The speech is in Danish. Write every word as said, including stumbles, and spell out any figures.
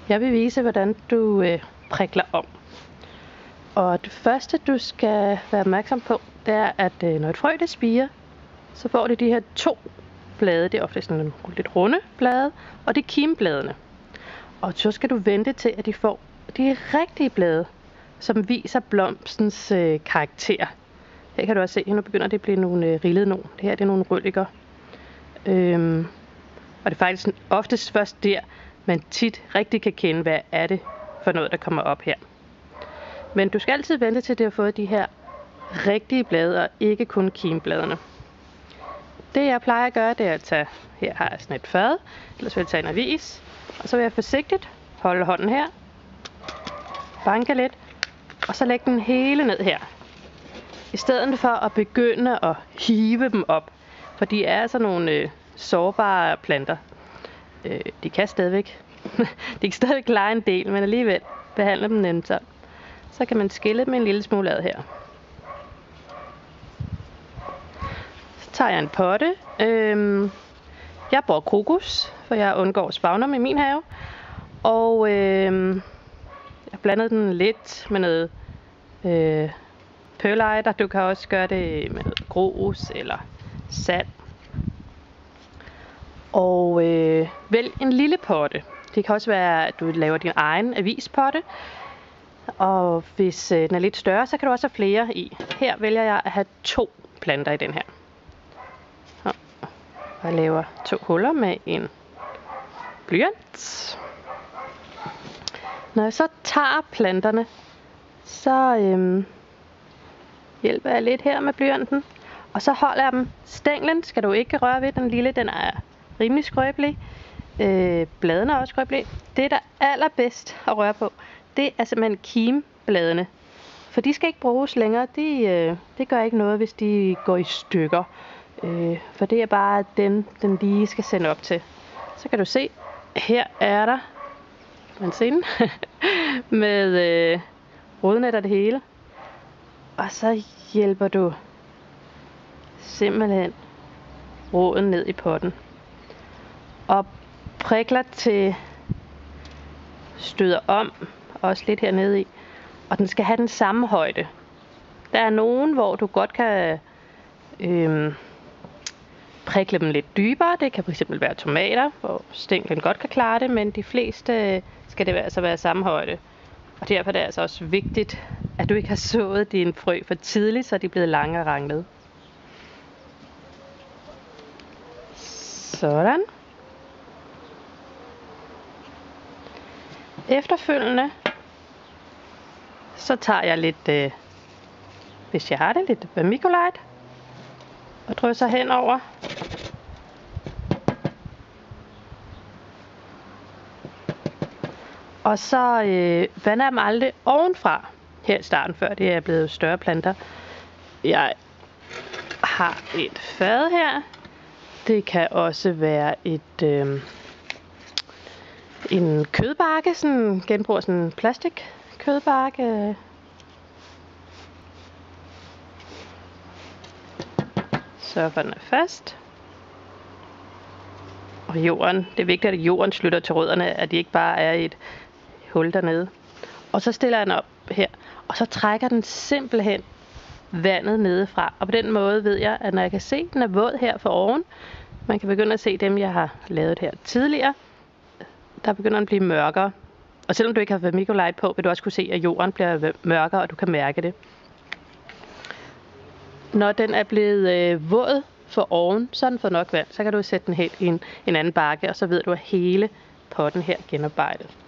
Jeg vil vise, hvordan du øh, prikler om. Og det første, du skal være opmærksom på, det er, at øh, når et frø det spirer, så får det de her to blade. Det er ofte sådan nogle lidt runde blade, og det er kimbladene. Og så skal du vente til, at de får de rigtige blade, som viser blomstens øh, karakter. Her kan du også se, at nu begynder det at blive nogle øh, rillede nogle. Det her det er nogle rølliker. Øhm, og det er faktisk oftest først der, man tit rigtig kan kende, hvad er det for noget, der kommer op her. Men du skal altid vente til, at det har fået de her rigtige blade, og ikke kun kimbladene. Det jeg plejer at gøre, det er at tage, her har jeg sådan et fad, ellers vil jeg tage en avis, og så vil jeg forsigtigt holde hånden her, banke lidt, og så lægge den hele ned her. I stedet for at begynde at hive dem op, for de er altså nogle øh, sårbare planter. Øh, de kan stadigvæk, de kan stadigvæk lege en del, men alligevel behandle dem nemt. Så kan man skille dem en lille smule ad her. Så tager jeg en potte. Øhm, jeg bruger krokus, for jeg undgår sphagnum i min have. Og øhm, jeg blandede den lidt med noget øh, perlite. Du kan også gøre det med noget grus eller sand. Og øh, vælg en lille potte. Det kan også være, at du laver din egen avispotte. Og hvis øh, den er lidt større, så kan du også have flere i. Her vælger jeg at have to planter i den her. Og jeg laver to huller med en blyant. Når jeg så tager planterne, så øh, hjælper jeg lidt her med blyanten. Og så holder jeg dem. Stænglen skal du ikke røre ved. Den lille, den er rimelig skrøbelig. Øh, bladene er også skrøbelige. Det, der er allerbedst at røre på, det er simpelthen kimbladene. For de skal ikke bruges længere. De, øh, det gør ikke noget, hvis de går i stykker. Øh, for det er bare den, den lige skal sende op til. Så kan du se, her er der man se den? med øh, rodnet og det hele. Og så hjælper du simpelthen roden ned i potten. Og prikler til støder om, også lidt hernede i. Og den skal have den samme højde. Der er nogen, hvor du godt kan øh, prikle dem lidt dybere. Det kan fx være tomater, hvor stænglen godt kan klare det, men de fleste skal det altså være samme højde. Og derfor er det altså også vigtigt, at du ikke har sået dine frø for tidligt, så de er blevet lange og ranglede. Sådan. Efterfølgende, så tager jeg lidt, øh, hvis jeg har det, lidt vermiculite og drysser henover. Og så øh, vander jeg dem aldrig ovenfra her i starten, før det er blevet større planter. Jeg har et fad her. Det kan også være et øh, en kødbakke, sådan genbruger sådan en plastik kødbakke. Så for den er fast. Og jorden, det er vigtigt, at jorden slutter til rødderne, at de ikke bare er i et hul dernede. Og så stiller jeg den op her, og så trækker den simpelthen vandet nedefra. Og på den måde ved jeg, at når jeg kan se, at den er våd her for oven, man kan begynde at se dem, jeg har lavet her tidligere, der begynder den at blive mørkere. Og selvom du ikke har vermiculite på, vil du også kunne se, at jorden bliver mørkere, og du kan mærke det. Når den er blevet øh, våd for oven, så den får nok vand, så kan du sætte den helt i en, en anden bakke, og så ved du, at hele potten her er genarbejdet.